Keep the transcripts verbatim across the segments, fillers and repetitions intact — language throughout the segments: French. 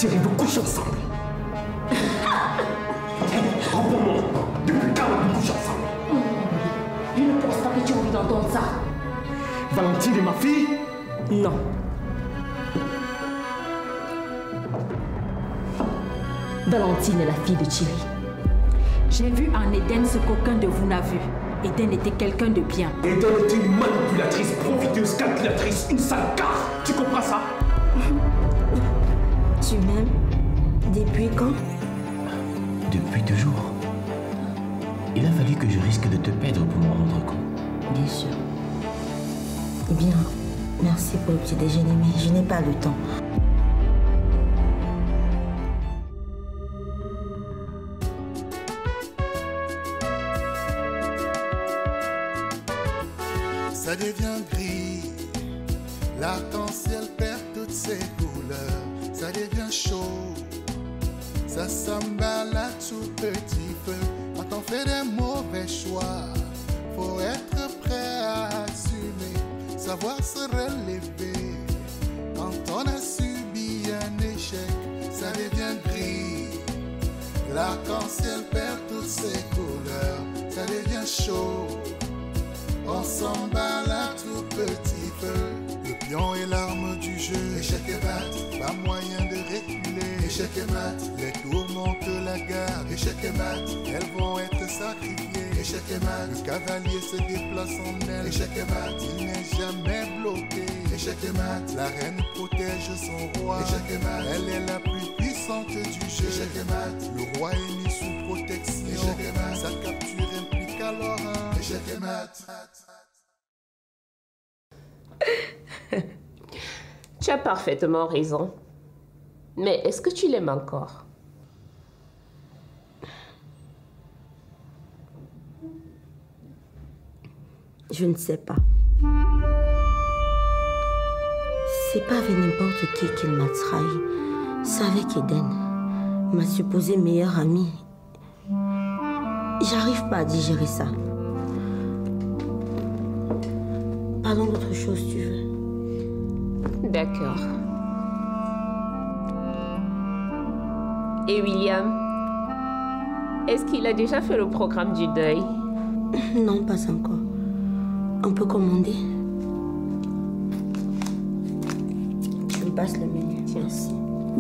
Thierry veut coucher ensemble. Réponds-moi. Depuis quand on couche ensemble? Je ne pense pas que tu as envie d'entendre ça. Valentine est ma fille? Non. Valentine est la fille de Thierry. J'ai vu en Eden ce qu'aucun de vous n'a vu. Eden était quelqu'un de bien. Eden était une manipulatrice, profiteuse, calculatrice, une sale carte. Tu comprends ça? Tu m'aimes? Depuis quand? Depuis toujours. Il a fallu que je risque de te perdre pour m'en rendre compte. Bien sûr. Eh bien, merci pour le petit déjeuner, mais je n'ai pas le temps. Ça devient gris, l'arc-en-ciel perd toutes ses couleurs. Ça devient chaud, ça s'emballe à tout petit feu. Quand on fait des mauvais choix, faut être prêt à assumer, savoir se relever. Quand on a subi un échec, ça devient gris, l'arc-en-ciel perd toutes ses couleurs. Ça devient chaud, on s'emballe à tout petit feu. Le pion est l'arme du jeu. Échec et mat, pas moyen de reculer. Échec et mat, les tours montent la garde. Échec et mat, elles vont être sacrifiées. Échec et mat, le cavalier se déplace en elle. Échec et mat, il n'est jamais bloqué. Échec et mat, la reine protège son roi. Échec et mat, elle est la plus puissante du jeu. Échec et mat, le roi est mis sous protection. Échec et mat, sa capture implique alors un échec et mat. Tu as parfaitement raison. Mais est-ce que tu l'aimes encore? Je ne sais pas. C'est pas avec n'importe qui qu'il m'a trahi. C'est avec Eden, ma supposée meilleure amie. J'arrive pas à digérer ça. Parlons d'autre chose, tu veux. D'accord. Et William, est-ce qu'il a déjà fait le programme du deuil? Non, pas encore. On peut commander. Tu me passes le menu. Merci.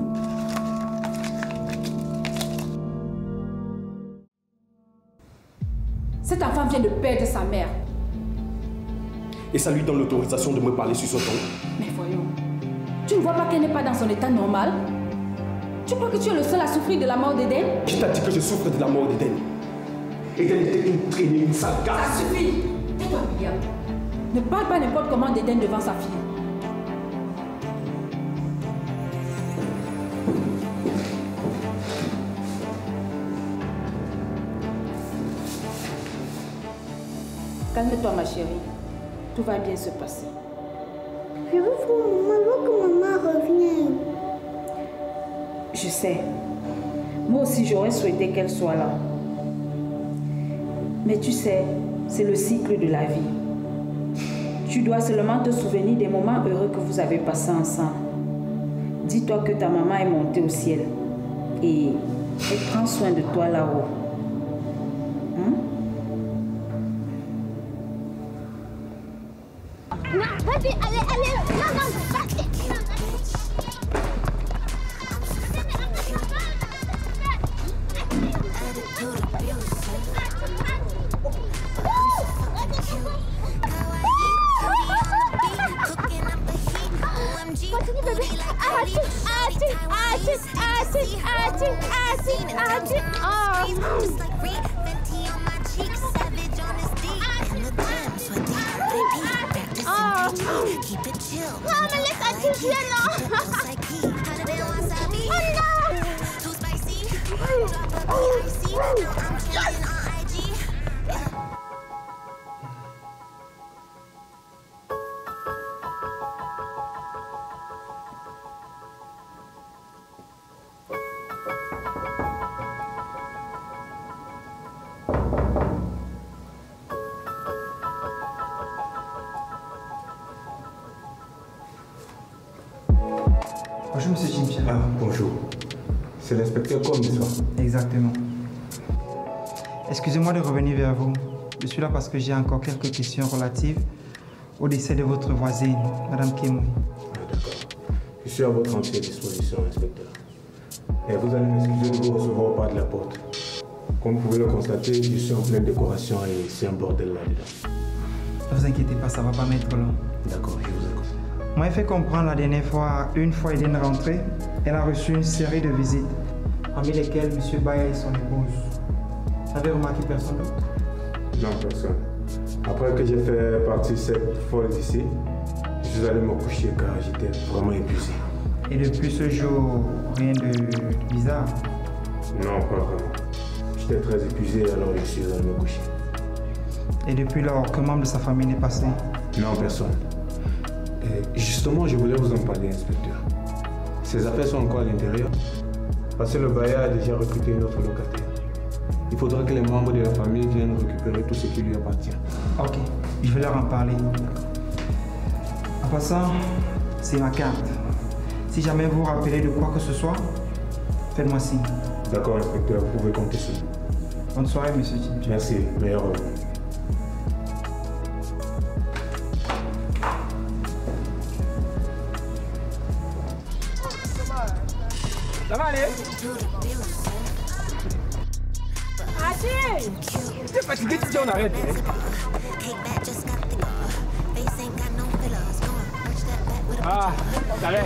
Cette enfant vient de perdre sa mère. Et ça lui donne l'autorisation de me parler sur ce ton. Mais voyons, tu ne vois pas qu'elle n'est pas dans son état normal? Tu crois que tu es le seul à souffrir de la mort d'Eden? Qui t'a dit que je souffre de la mort d'Eden? Eden était une traînée, une sale gars. Ça suffit! Tais-toi, William. Ne parle pas n'importe comment d'Eden devant sa fille. Calme-toi, ma chérie. Tout va bien se passer. Je veux vraiment que maman revienne. Je sais. Moi aussi, j'aurais souhaité qu'elle soit là. Mais tu sais, c'est le cycle de la vie. Tu dois seulement te souvenir des moments heureux que vous avez passés ensemble. Dis-toi que ta maman est montée au ciel. Et elle prend soin de toi là-haut. Hein? Non, vas-y, allez, allez. Non, non, partez. Continue, bébé. Arrête, arrête, arrête, arrête, arrête, arrête, arrête. Oh. Non, mais laisse un petit chien, non. Oh non. Bonjour, monsieur Jim. Cimetière. Ah, bonjour. C'est l'inspecteur comme n'est-ce pas? Exactement. Excusez-moi de revenir vers vous. Je suis là parce que j'ai encore quelques questions relatives au décès de votre voisine, Madame Kemoui. Ah, d'accord. Je suis à votre entière disposition, inspecteur. Et vous allez m'excuser de vous recevoir au pas de la porte. Comme vous pouvez le constater, je suis en pleine décoration et c'est un bordel là-dedans. Ne vous inquiétez pas, ça ne va pas m'être long. D'accord, je vous écoute. Moi, j'ai fait comprendre la dernière fois, une fois Eden rentrée, elle a reçu une série de visites, parmi lesquelles M. Baya et son épouse. Vous avez remarqué personne d'autre? Non, personne. Après que j'ai fait partie cette folle d'ici, je suis allé me coucher car j'étais vraiment épuisé. Et depuis ce jour, rien de bizarre? Non, pas vraiment. J'étais très épuisé alors je suis allé me coucher. Et depuis lors, quel membre de sa famille n'est passé? Non, personne. Et justement, je voulais vous en parler, inspecteur. Ces affaires sont encore à l'intérieur. Parce que le bailleur a déjà recruté une autre locataire. Il faudra que les membres de la famille viennent récupérer tout ce qui lui appartient. Ok, je vais leur en parler. En passant, c'est ma carte. Si jamais vous vous rappelez de quoi que ce soit, faites-moi signe. D'accord, inspecteur, vous pouvez compter sur moi. Bonne soirée, monsieur Jim. Merci, meilleur revoir. Ça va aller? Achille! T'es fatigué, tu dis on arrête. Ah, t'arrêtes.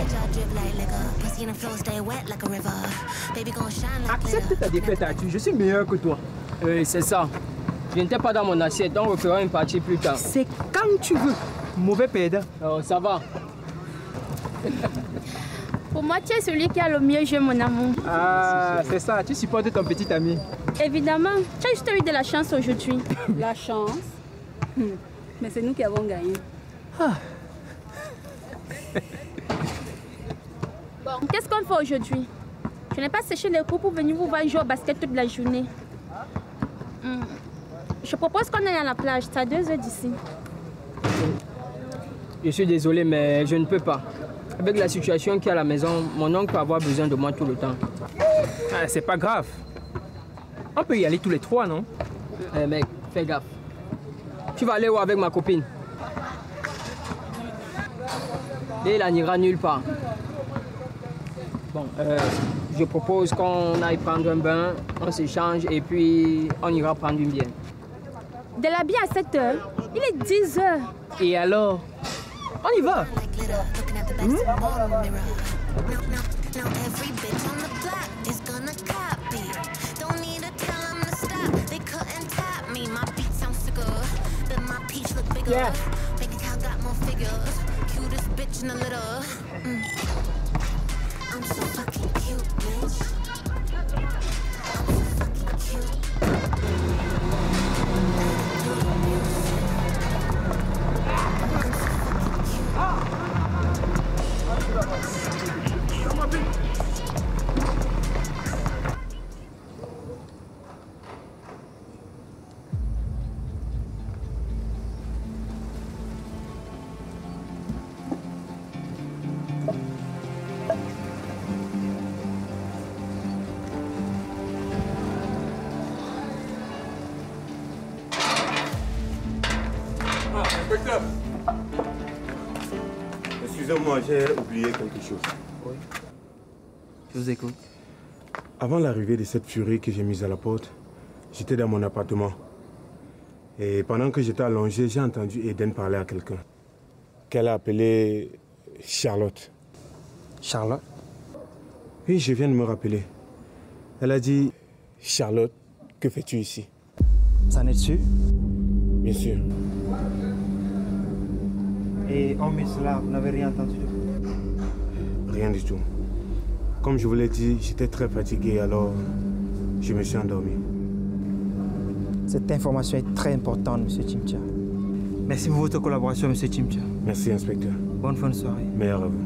Accepte ta défaite, Achille. Je suis meilleur que toi. Oui, c'est ça. Je n'étais pas dans mon assiette, donc on refera une partie plus tard. C'est quand tu veux. Mauvais perdant. Oh, ça va. Pour moi, tu es celui qui a le mieux jeu, mon amour. Ah, c'est ça. Tu supportes ton petit ami. Évidemment. Tu as juste eu de la chance aujourd'hui. La chance? Mais c'est nous qui avons gagné. Ah. Bon, qu'est-ce qu'on fait aujourd'hui? Je n'ai pas séché les coups pour venir vous voir jouer au basket toute la journée. Hmm. Je propose qu'on aille à la plage. C'est à deux heures d'ici. Je suis désolé, mais je ne peux pas. Avec la situation qu'il y a à la maison, mon oncle va avoir besoin de moi tout le temps. Ah, c'est pas grave. On peut y aller tous les trois, non? Eh mec, fais gaffe. Tu vas aller où avec ma copine? Et elle n'ira nulle part. Bon, euh, je propose qu'on aille prendre un bain, on s'échange et puis on ira prendre une bière. De la bière à sept heures? Il est dix heures. Et alors? On y va. Hmm? Yeah. Inspecteur! Excusez-moi, j'ai oublié quelque chose. Oui. Je vous écoute. Avant l'arrivée de cette furie que j'ai mise à la porte, j'étais dans mon appartement. Et pendant que j'étais allongé, j'ai entendu Eden parler à quelqu'un. Qu'elle a appelé Charlotte. Charlotte? Oui, je viens de me rappeler. Elle a dit, Charlotte, que fais-tu ici? Ça en est sûr? Bien sûr. Et hormis cela, vous n'avez rien entendu de... Rien du tout. Comme je vous l'ai dit, j'étais très fatigué, alors je me suis endormi. Cette information est très importante, monsieur Chimtia. Merci pour votre collaboration, monsieur Chimtia. Merci, inspecteur. Bonne fin de soirée. Meilleur à vous.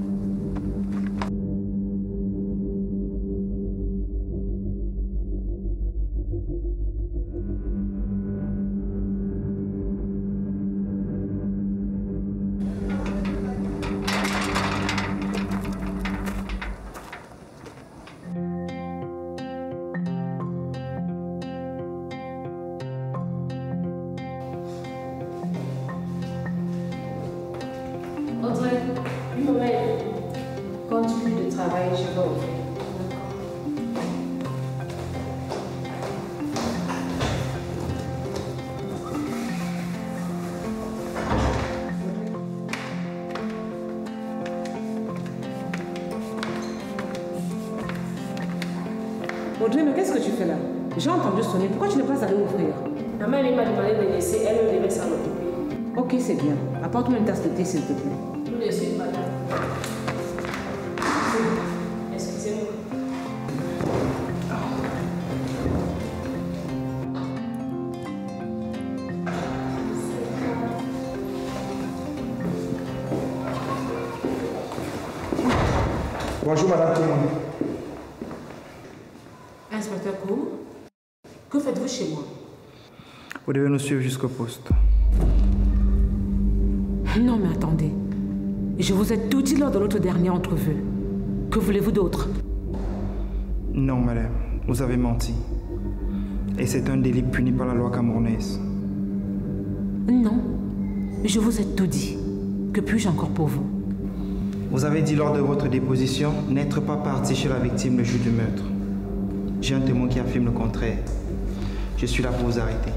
travail, je vais ouvrir. Audrey, mais qu'est-ce que tu fais là? J'ai entendu sonner. Pourquoi tu n'es pas allée ouvrir? Maman, elle m'a demandé de laisser. Elle devait s'en occuper. Ok, c'est bien. Apporte-moi une tasse de thé, s'il te plaît. Tout de suite, madame. Excusez-moi. Bonjour, Madame Timon. Inspecteur Koum, que faites-vous chez moi? Vous devez nous suivre jusqu'au poste. Non, mais attendez. Je vous ai tout dit lors de notre dernière entrevue. Que voulez-vous d'autre? Non, madame. Vous avez menti. Et c'est un délit puni par la loi camerounaise. Non. Je vous ai tout dit. Que puis-je encore pour vous? Vous avez dit lors de votre déposition n'être pas parti chez la victime le jour du meurtre. J'ai un témoin qui affirme le contraire. Je suis là pour vous arrêter.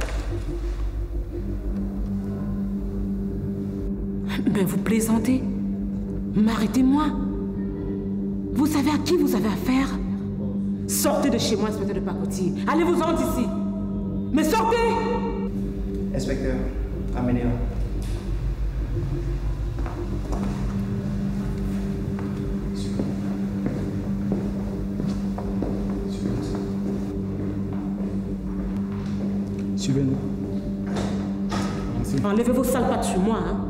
Ben vous plaisantez. M'arrêtez-moi. Vous savez à qui vous avez affaire? Sortez de chez moi, inspecteur de pacotille. Allez-vous-en d'ici. Mais sortez! Inspecteur, amenez-la. Suivez-nous. Enlevez vos sales pattes sur moi, hein.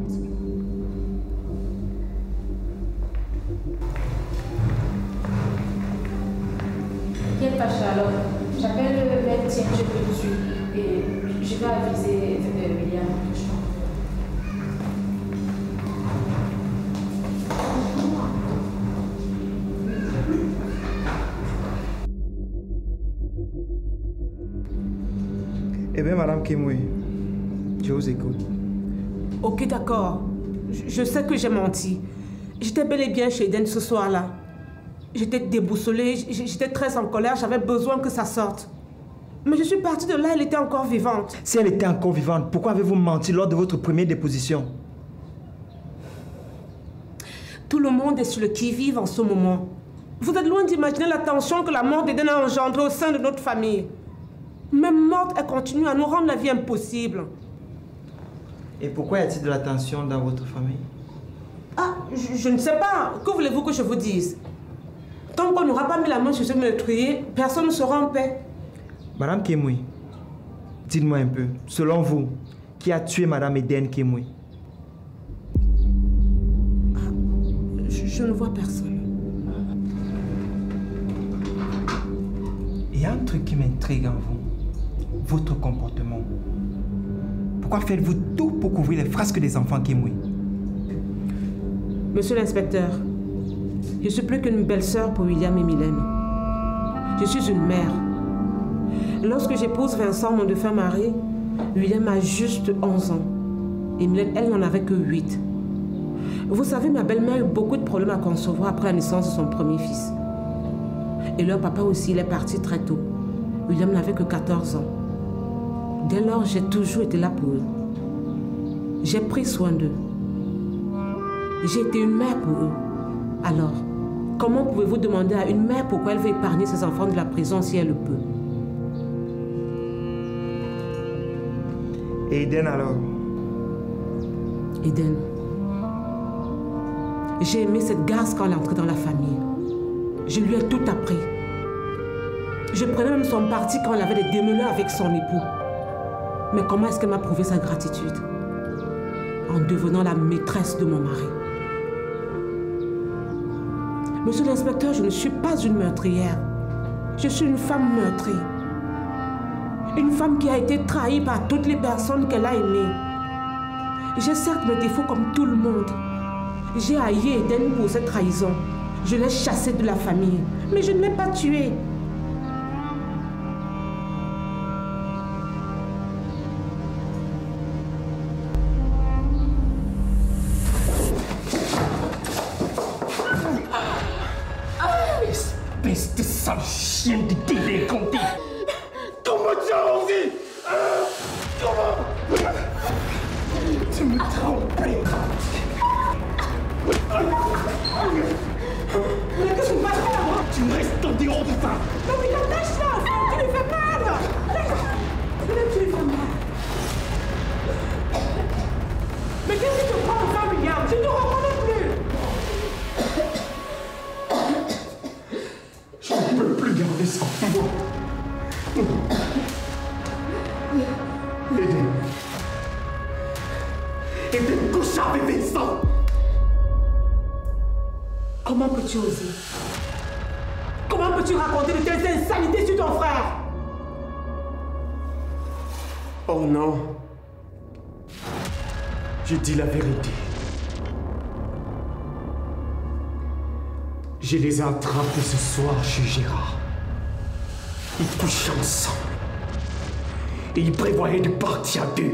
Quel Pacha alors? J'appelle le médecin, je peux tout de suite. Et je vais aviser euh, William. Eh bien, Madame Kimwe, je vous écoute. Ok, d'accord. Je, je sais que j'ai menti. J'étais bel et bien chez Eden ce soir-là. J'étais déboussolée, j'étais très en colère, j'avais besoin que ça sorte. Mais je suis partie de là, elle était encore vivante. Si elle était encore vivante, pourquoi avez-vous menti lors de votre première déposition? Tout le monde est sur le qui-vive en ce moment. Vous êtes loin d'imaginer la tension que la mort d'Eden a engendrée au sein de notre famille. Même morte, elle continue à nous rendre la vie impossible. Et pourquoi y a-t-il de la tension dans votre famille? Ah, je, je ne sais pas. Que voulez-vous que je vous dise? Tant qu'on n'aura pas mis la main sur ce meurtrier, personne ne sera en paix. Madame Kimwe, dites-moi un peu, selon vous, qui a tué Madame Eden Kimwe? Ah, je, je ne vois personne. Il y a un truc qui m'intrigue en vous, votre comportement. Pourquoi faites-vous tout pour couvrir les frasques des enfants Kimwe? Monsieur l'inspecteur, je suis plus qu'une belle-sœur pour William et Mylène. Je suis une mère. Lorsque j'épouse Vincent, mon défunt mari, William a juste onze ans. Et Mylène, elle, n'en avait que huit. Vous savez, ma belle-mère a eu beaucoup de problèmes à concevoir après la naissance de son premier fils. Et leur papa aussi, il est parti très tôt. William n'avait que quatorze ans. Dès lors, j'ai toujours été là pour eux. J'ai pris soin d'eux. J'ai été une mère pour eux. Alors, comment pouvez-vous demander à une mère pourquoi elle veut épargner ses enfants de la prison si elle le peut? Et Eden alors? Eden. J'ai aimé cette garce quand elle est entrée dans la famille. Je lui ai tout appris. Je prenais même son parti quand elle avait des démêlés avec son époux. Mais comment est-ce qu'elle m'a prouvé sa gratitude? En devenant la maîtresse de mon mari. Monsieur l'inspecteur, je ne suis pas une meurtrière. Je suis une femme meurtrie. Une femme qui a été trahie par toutes les personnes qu'elle a aimées. J'ai certes mes défauts comme tout le monde. J'ai haï Eden pour cette trahison. Je l'ai chassée de la famille. Mais je ne l'ai pas tuée. peste sale chienne de délinquante. Comment tu as osé hein? Comment tu me trompes? Mais qu'est-ce que tu vas faire? Tu restes en dehors de ça. Non mais lâche-la, tu lui fais mal. Lâche-la, tu lui fais mal. Mais qu'est-ce que tu prends ça, William? Je ne te reconnais plus. Je ne peux plus garder ça. Eden. Eden couche avec Vincent. Comment peux-tu oser? Comment peux-tu raconter de telles insanités sur ton frère? Oh non. Je dis la vérité. Je les ai attrapés ce soir chez Gérard. Ils couchaient ensemble. Et ils prévoyaient de partir à deux.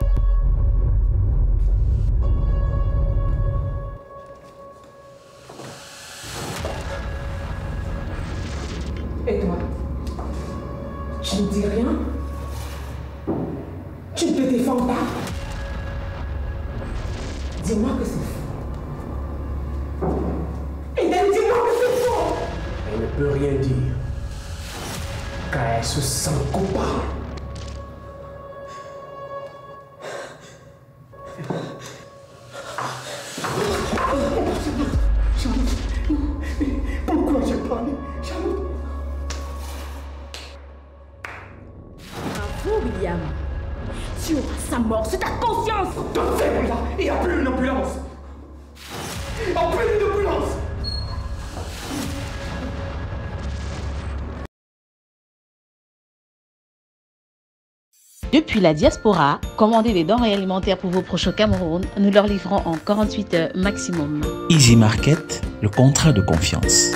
Et toi? Tu ne dis rien? Tu ne te défends pas? Dis-moi que c'est faux. Eden, dis-moi que c'est faux! Elle ne peut rien dire. Car elle se sent coupable. Pourquoi j'ai parlé? Charlotte. Bravo, William. Tu auras sa mort sur ta conscience. T'en fais, là. Et appelle une ambulance. Appelle une ambulance. Depuis la diaspora, commandez des denrées alimentaires pour vos proches au Cameroun. Nous leur livrons en quarante-huit heures maximum. Easy Market, le contrat de confiance.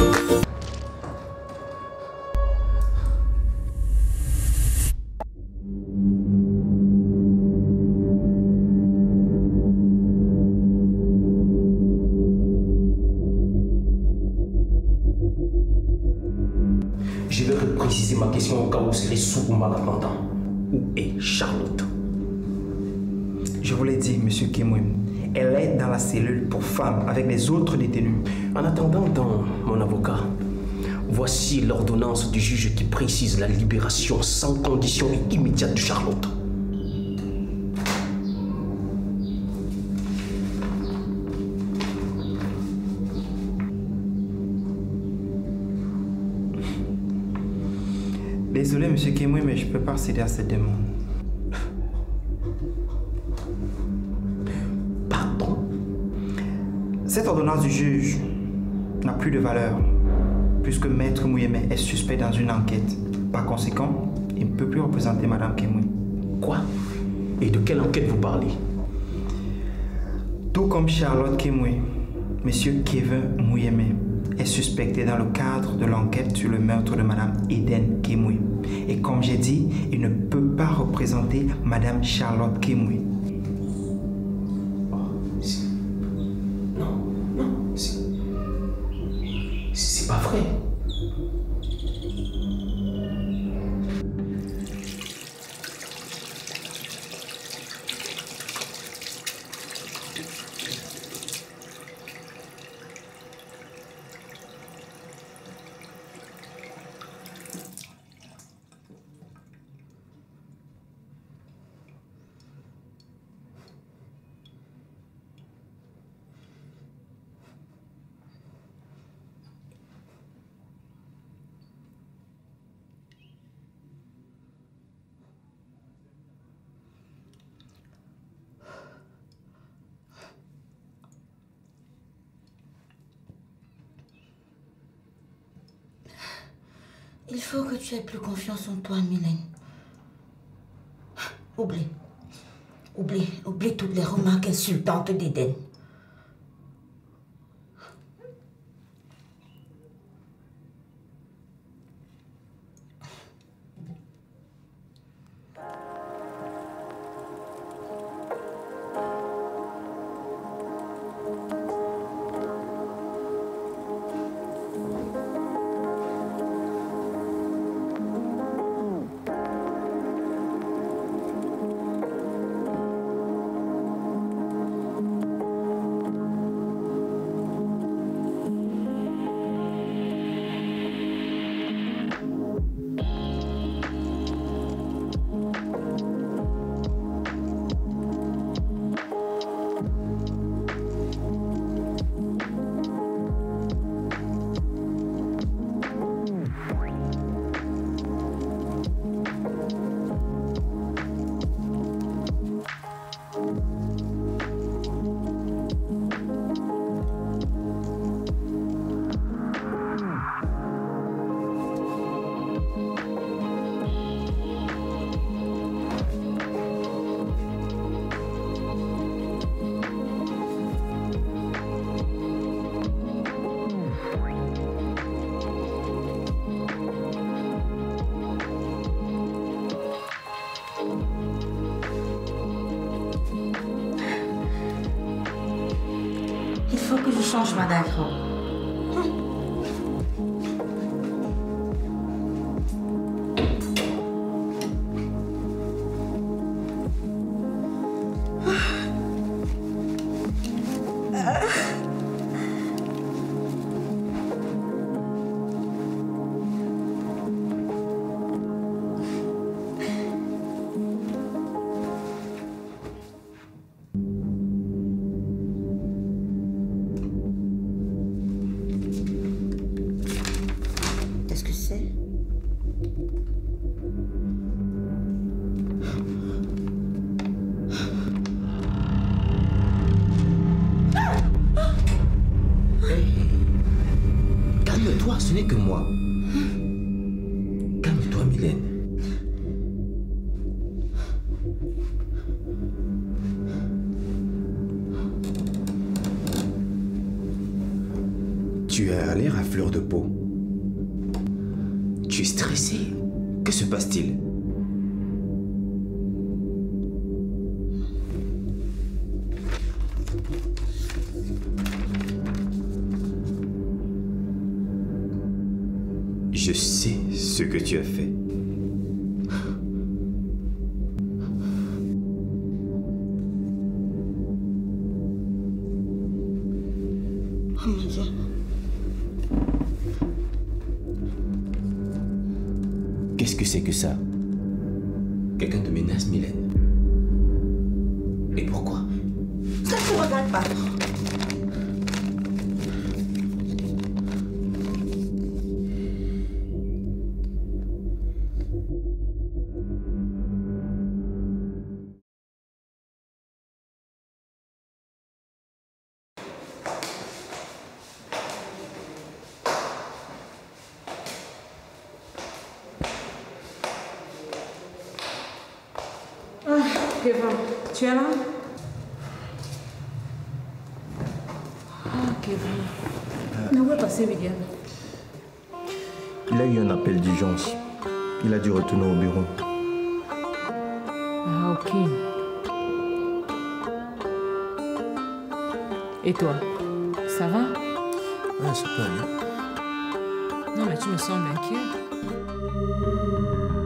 Je vais repréciser ma question au cas où vous serez sourd ou malentendant. Où est Charlotte? Je vous l'ai dit, monsieur Kimwim. Elle est dans la cellule pour femmes avec les autres détenus. En attendant, dans mon avocat, voici l'ordonnance du juge qui précise la libération sans condition et immédiate de Charlotte. Désolé, monsieur Kimwim, mais je ne peux pas accéder à cette demande. Pardon? Cette ordonnance du juge n'a plus de valeur, puisque Maître Mouyeme est suspect dans une enquête. Par conséquent, il ne peut plus représenter Madame Kimwim. Quoi? Et de quelle enquête vous parlez? Tout comme Charlotte Kimwim, monsieur Kevin Mouyeme est suspecté dans le cadre de l'enquête sur le meurtre de Madame Eden Kimwim. Et comme j'ai dit, il ne peut pas représenter Madame Charlotte Kimwim. Oh, c'est... Non, non, c'est... C'est pas vrai. Il faut que tu aies plus confiance en toi, Mylène. Oublie. Oublie. Oublie toutes les remarques insultantes d'Eden. changement d'avis. Ce n'est que moi. Calme-toi, Mylène. Tu as l'air à fleur de peau. Tu es stressé. Que se passe-t-il? Je sais ce que tu as fait. Oh mon Dieu. Qu'est-ce que c'est que ça? Quelqu'un te menace, Mylène? Et pourquoi? Ça ne te regarde pas. Kevin, tu es là? Ah, Kevin. Mais où est passé William? Il a eu un appel d'urgence. Il a dû retourner au bureau. Ah, ok. Et toi, ça va? Ouais, ça peut aller. Non, mais tu me sembles inquiet.